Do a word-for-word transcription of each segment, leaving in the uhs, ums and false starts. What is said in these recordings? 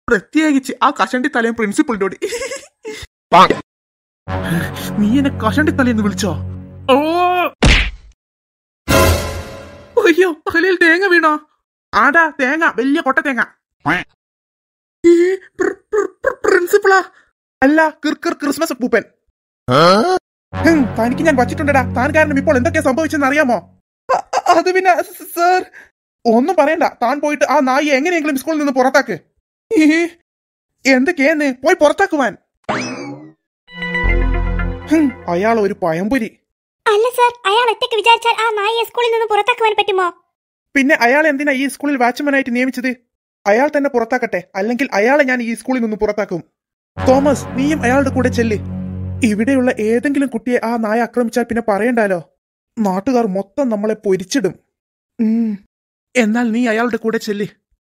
പ്രത്യേകിച്ച് ആ കഷണ്ടി തലയും പ്രിൻസിപ്പളിനോട്. നീ എന്നെ കഷണ്ടി തലേന്ന് വിളിച്ചോ? ഓ അയ്യോ, തലയിൽ തേങ്ങ വീണോ? ആടാ തേങ്ങ, വലിയ കൊട്ട തേങ്ങ. പ്രിൻസിപ്പളാ? അല്ല, കിർക്കിർ ക്രിസ്മസ് പൂപ്പൻ. തനിക്ക് ഞാൻ വച്ചിട്ടുണ്ടടാ. താൻ കാരണം ഇപ്പോൾ എന്തൊക്കെയാ സംഭവിച്ചെന്ന് അറിയാമോ? അത് പിന്നെ സർ ഒന്നും പറയണ്ട. താൻ പോയിട്ട് ആ നായിയെ എങ്ങനെയെങ്കിലും സ്കൂളിൽ നിന്ന് പുറത്താക്ക്. എന്തൊക്കെയെന്ന് പോയി പുറത്താക്കുവാൻ. അയാൾ ഒരു പയമ്പുരി. അല്ല സർ, അയാൾ ഒറ്റയ്ക്ക് വിചാരിച്ചാൽ ആ നായിയെ സ്കൂളിൽ നിന്ന് പുറത്താക്കുവാൻ പറ്റുമോ? പിന്നെ അയാൾ എന്തിനാ ഈ സ്കൂളിൽ വാച്ച്മാനായിട്ട് നിയമിച്ചത്? അയാൾ തന്നെ പുറത്താക്കട്ടെ, അല്ലെങ്കിൽ അയാളെ ഞാൻ ഈ സ്കൂളിൽ നിന്ന് പുറത്താക്കും. തോമസ്, നീയും അയാളുടെ കൂടെ ചെല്ല്. ഇവിടെയുള്ള ഏതെങ്കിലും കുട്ടിയെ ആ നായ ആക്രമിച്ചാൽ പിന്നെ പറയണ്ടാലോ. നാട്ടുകാർ മൊത്തം നമ്മളെ പൊരിച്ചിടും. എന്നാൽ നീ അയാളുടെ കൂടെ ചെല്ല്.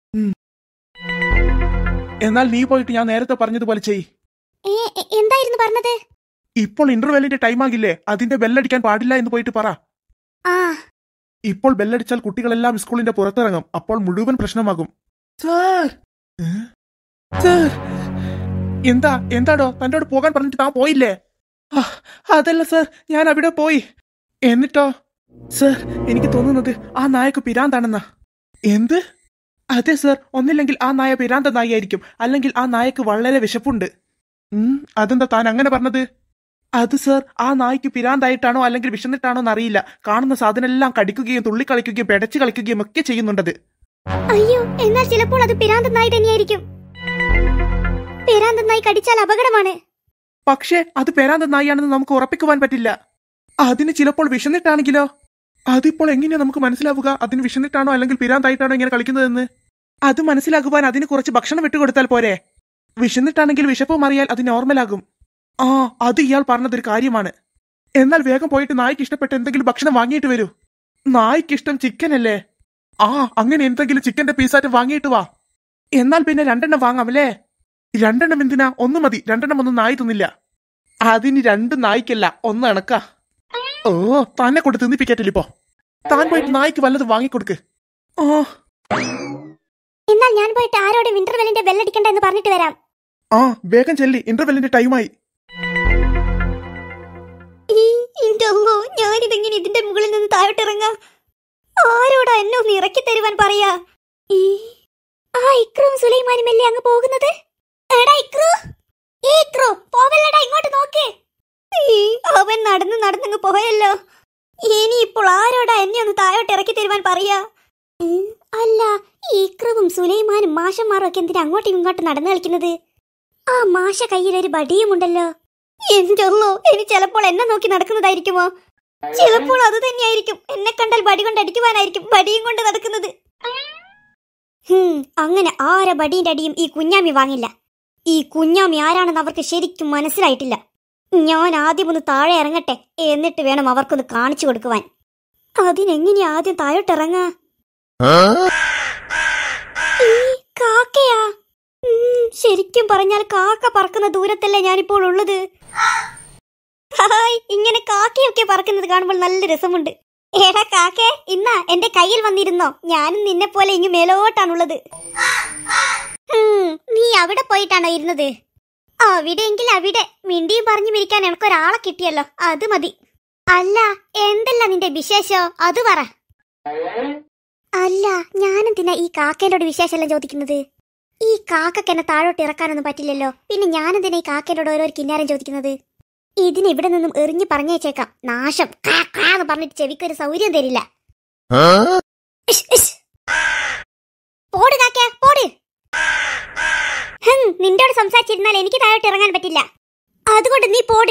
എന്നാൽ നീ പോയിട്ട് ഞാൻ നേരത്തെ പറഞ്ഞതുപോലെ ചെയ്. എന്തായിരുന്നു പറഞ്ഞത്? ഇപ്പോൾ ഇന്റർവെല്ലിന്റെ ടൈം ആകില്ലേ, അതിന്റെ ബെല്ലടിക്കാൻ പാടില്ല എന്ന് പോയിട്ട് പറ. ഇപ്പോൾ ബെല്ലടിച്ചാൽ കുട്ടികളെല്ലാം സ്കൂളിന്റെ പുറത്തിറങ്ങും. അപ്പോൾ മുഴുവൻ പ്രശ്നമാകും. സാർ സാർ എന്താ എന്താടോ തന്നോട് പോകാൻ പറഞ്ഞിട്ട് താൻ പോയില്ലേ? അതല്ല സർ, ഞാൻ അവിടെ പോയി. എന്നിട്ടോ? സർ, എനിക്ക് തോന്നുന്നത് ആ നായക്ക് പിരാന്താണെന്നാ. എന്ത്? അതെ സർ, ഒന്നില്ലെങ്കിൽ ആ നായ പിരാന്ത നായായിരിക്കും, അല്ലെങ്കിൽ ആ നായക്ക് വളരെ വിശപ്പുണ്ട്. അതെന്താ താൻ അങ്ങനെ പറഞ്ഞത്? അത് സർ, ആ നായ്ക്ക് പിരാന്തായിട്ടാണോ അല്ലെങ്കിൽ വിശന്നിട്ടാണോ എന്നറിയില്ല. കാണുന്ന സാധനം കടിക്കുകയും തുള്ളിക്കളിക്കുകയും പെടച്ചു കളിക്കുകയും ഒക്കെ ചെയ്യുന്നുണ്ടത്. അയ്യോ, എന്നാൽ ചിലപ്പോൾ അത് പിരാന്ത നായി തന്നെയായിരിക്കും. പിരാന്ത നായി കടിച്ചാൽ അപകടമാണ്. പക്ഷേ അത് പിരാന്ത നായാണെന്ന് നമുക്ക് ഉറപ്പിക്കുവാൻ പറ്റില്ല. അതിന് ചിലപ്പോൾ വിശന്നിട്ടാണെങ്കിലോ? അതിപ്പോൾ എങ്ങനെയാ നമുക്ക് മനസ്സിലാവുക അതിന് വിശന്നിട്ടാണോ അല്ലെങ്കിൽ പിരാന്തായിട്ടാണോ ഇങ്ങനെ കളിക്കുന്നതെന്ന്? അത് മനസ്സിലാക്കുവാൻ അതിന് കുറച്ച് ഭക്ഷണം വിട്ടുകൊടുത്താൽ പോരെ? വിശന്നിട്ടാണെങ്കിൽ വിശപ്പ് മാറിയാൽ അത് നോർമലാകും. ആ, അത് ഇയാൾ പറഞ്ഞതൊരു കാര്യമാണ്. എന്നാൽ വേഗം പോയിട്ട് നായ്ക്ക് ഇഷ്ടപ്പെട്ട എന്തെങ്കിലും ഭക്ഷണം വാങ്ങിയിട്ട് വരൂ. നായ്ക്കിഷ്ടം ചിക്കൻ അല്ലേ? ആ, അങ്ങനെ എന്തെങ്കിലും ചിക്കന്റെ പീസായിട്ട് വാങ്ങിയിട്ട് വാ. എന്നാൽ പിന്നെ രണ്ടെണ്ണം വാങ്ങാം അല്ലേ? രണ്ടെണ്ണം എന്തിനാ? ഒന്ന് മതി. രണ്ടെണ്ണം ഒന്നും നായി തിന്നില്ല. അതിന് രണ്ട് നായ്ക്കല്ല, ഒന്ന് അണക്കാ. ഓ, തന്നെ കൊണ്ട് തിന്നിപ്പിക്കറ്റില്ലിപ്പോ. താൻ പോയിട്ട് നായ്ക്ക് വല്ലത് വാങ്ങിക്കൊടുക്ക്. ഓ, എന്നാൽ ഞാൻ പോയിട്ട് ആരോടും ഇന്റർവെല്ലിന്റെ ബെല്ലടിക്കണ്ട എന്ന് പറഞ്ഞിട്ട് വരാം. ആ, വേഗം ചെല്ലി, ഇന്റർവെല്ലിന്റെ ടൈമായി. ഞാനിതെങ്ങനെ ഇതിന്റെ മുകളിൽ നിന്ന് താഴോട്ടിറങ്ങാ? ആരോടാ എന്നെ ഒന്ന് ഇറക്കി തരുവാൻ പറയാ? ആ ഇക്രുവും സുലൈമാനും അല്ലേ അങ്ങ് പോകുന്നത്? എടാ ഇക്രു, ഈ ഇക്രു പോവല്ലടാ, ഇങ്ങോട്ട് നോക്ക്. അവൻ നടന്ന് നടന്നങ്ങ് പോയല്ലോ. ഇനി ഇപ്പോൾ ആരോടാ എന്നെ ഒന്ന് താഴോട്ട് ഇറക്കി തരുവാൻ പറയാ? അല്ല, ഈ ഇക്രുവും സുലൈമാനും മാഷന്മാരും ഒക്കെ എന്തിനാ അങ്ങോട്ടും ഇങ്ങോട്ടും നടന്നു കളിക്കുന്നത്? ആ മാഷ കയ്യിലൊരു ബടിയുമുണ്ടല്ലോ. എന്തല്ലോ, ഇനി ചിലപ്പോൾ എന്നെ നോക്കി നടക്കുന്നതായിരിക്കുമോ? ചിലപ്പോൾ അത് തന്നെയായിരിക്കും. എന്നെ കണ്ടാൽ ബടി കൊണ്ട് അടിക്കുവാനായിരിക്കും ബടിയും കൊണ്ട് നടക്കുന്നത്. അങ്ങനെ ആരെ ബടിയുടെ അടിയും ഈ കുഞ്ഞാമി വാങ്ങില്ല. ഈ കുഞ്ഞാമി ആരാണെന്ന് അവർക്ക് ശരിക്കും മനസ്സിലായിട്ടില്ല. ഞാൻ ആദ്യം ഒന്ന് താഴെ ഇറങ്ങട്ടെ, എന്നിട്ട് വേണം അവർക്കൊന്ന് കാണിച്ചു കൊടുക്കുവാൻ. അതിനെങ്ങനെയാ ആദ്യം താഴോട്ടിറങ്ങാ? കാക്കയാ? ശരിക്കും പറഞ്ഞാൽ കാക്ക പറക്കുന്ന ദൂരത്തല്ലേ ഞാനിപ്പോൾ ഉള്ളത്. ഹായ്, ഇങ്ങനെ കാക്കയൊക്കെ പറക്കുന്നത് കാണുമ്പോൾ നല്ല രസമുണ്ട്. ഏടാ കാക്കേ, ഇന്നാ എന്റെ കയ്യിൽ വന്നിരുന്നോ? ഞാനും നിന്നെ പോലെ ഇങ്ങ് മേലോട്ടാണുള്ളത്. നീ അവിടെ പോയിട്ടാണോ ഇരുന്നത്? അവിടെയെങ്കിൽ അവിടെ. മിണ്ടിയും പറഞ്ഞു മിരിക്കാൻ എനിക്കൊരാളെ കിട്ടിയല്ലോ, അത് മതി. അല്ല, എന്തല്ല നിന്റെ വിശേഷോ അത് പറ. അല്ല, ഞാനെന്തിനാ ഈ കാക്കേനോട് വിശേഷമെല്ലാം ചോദിക്കുന്നത്? ഈ കാക്കക്ക് എന്നെ താഴോട്ട് ഇറക്കാനൊന്നും പറ്റില്ലല്ലോ. പിന്നെ ഞാനെന്തിനാ ഈ കാക്കേനോട് ഓരോ കിന്നാരം ചോദിക്കുന്നത്? ഇതിനിവിടെ നിന്നും എറിഞ്ഞു പറഞ്ഞേച്ചേക്കാം. നാശം എന്ന് പറഞ്ഞിട്ട് ചെവിക്കൊരു സൗകര്യം തരില്ല. പോട് കാക്ക, പോട്. നിന്നോട് സംസാരിച്ചിരുന്നാൽ എനിക്ക് താഴോട്ട് ഇറങ്ങാൻ പറ്റില്ല. അതുകൊണ്ട് നീ പോട്.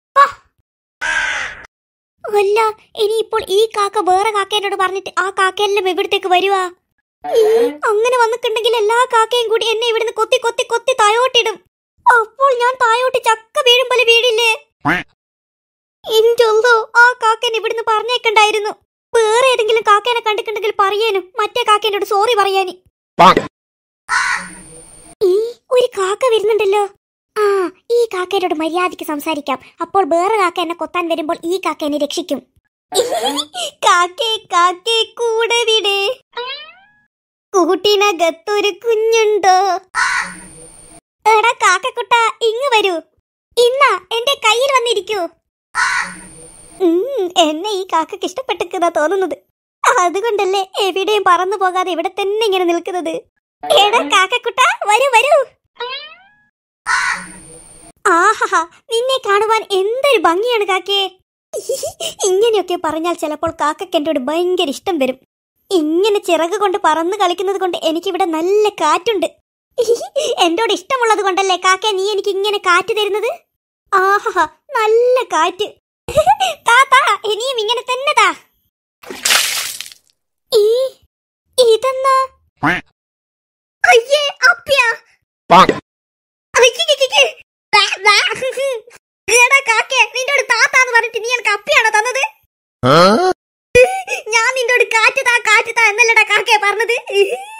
അല്ല, ഇനിയിപ്പോൾ ഈ കാക്ക വേറെ കാക്കേനോട് പറഞ്ഞിട്ട് ആ കാക്കയെല്ലാം എവിടത്തേക്ക് വരുവാ? അങ്ങനെ വന്നിട്ടുണ്ടെങ്കിൽ എല്ലാ കാക്കയും കൂടി എന്നെ ഇവിടുന്ന് കൊത്തി കൊത്തി കൊത്തി താഴോട്ടിടും. അപ്പോൾ ഞാൻ താഴോട്ട് ചക്ക വീഴും പോലെ വീഴില്ലേ? എന്തോ, ആ കാക്കൻ ഇവിടുന്ന് പറഞ്ഞേക്കണ്ടായിരുന്നു. വേറെ ഏതെങ്കിലും കാക്കേനെ കണ്ടിട്ടുണ്ടെങ്കിൽ പറയാനും മറ്റേ കാക്കേനോട് സോറി പറയാന്. ഈ ഒരു കാക്ക വരുന്നുണ്ടല്ലോ. ആ, ഈ കാക്കേനോട് മര്യാദയ്ക്ക് സംസാരിക്കാം. അപ്പോൾ വേറെ കാക്ക എന്നെ കൊത്താൻ വരുമ്പോൾ ഈ കാക്ക എന്നെ രക്ഷിക്കും. കാക്കേ കാക്കേ കൂടെ വിടെ, കൂട്ടിനകത്തൊരു കുഞ്ഞുണ്ടോ? എടാ കാക്കക്കുട്ട ഇങ്ങ് വരൂ. ഇന്നാ എന്റെ കയ്യിൽ വന്നിരിക്കൂ. ഉം, എന്നെ ഈ കാക്കക്ക് ഇഷ്ടപ്പെട്ടിരിക്കുന്ന തോന്നുന്നത്. അതുകൊണ്ടല്ലേ എവിടെയും പറന്നു പോകാതെ ഇവിടെ തന്നെ ഇങ്ങനെ നിൽക്കുന്നത്. എടാ കാക്കക്കുട്ട വരൂ വരൂ. ആഹാ, നിന്നെ കാണുവാൻ എന്തൊരു ഭംഗിയാണ് കാക്കേ. ഇങ്ങനെയൊക്കെ പറഞ്ഞാൽ ചിലപ്പോൾ കാക്കക്ക് എന്നോട് ഭയങ്കര ഇഷ്ടം വരും. ഇങ്ങനെ ചിറക് കൊണ്ട് പറന്ന് കളിക്കുന്നത് കൊണ്ട് എനിക്കിവിടെ നല്ല കാറ്റുണ്ട്. എന്നോട് ഇഷ്ടമുള്ളത് കൊണ്ടല്ലേ കാക്ക നീ എനിക്ക് ഇങ്ങനെ കാറ്റ് തരുന്നത്. ആഹാ, നല്ല കാറ്റ്. താ താ, ഇനിയും ഇങ്ങനെ തന്നെ താ. ഈ ഇതെന്നാ? അയ്യേ അപ്പിയാ. എടാ കാക്കേ, നിന്നോട് താത്താന്ന് പറഞ്ഞിട്ട് നീ എനിക്ക് അപ്പിയാണോ തന്നത്? ഞാൻ നിന്നോട് കാറ്റ് താ കാറ്റ് താ എന്നല്ലടാ കാക്കേ പറഞ്ഞത്.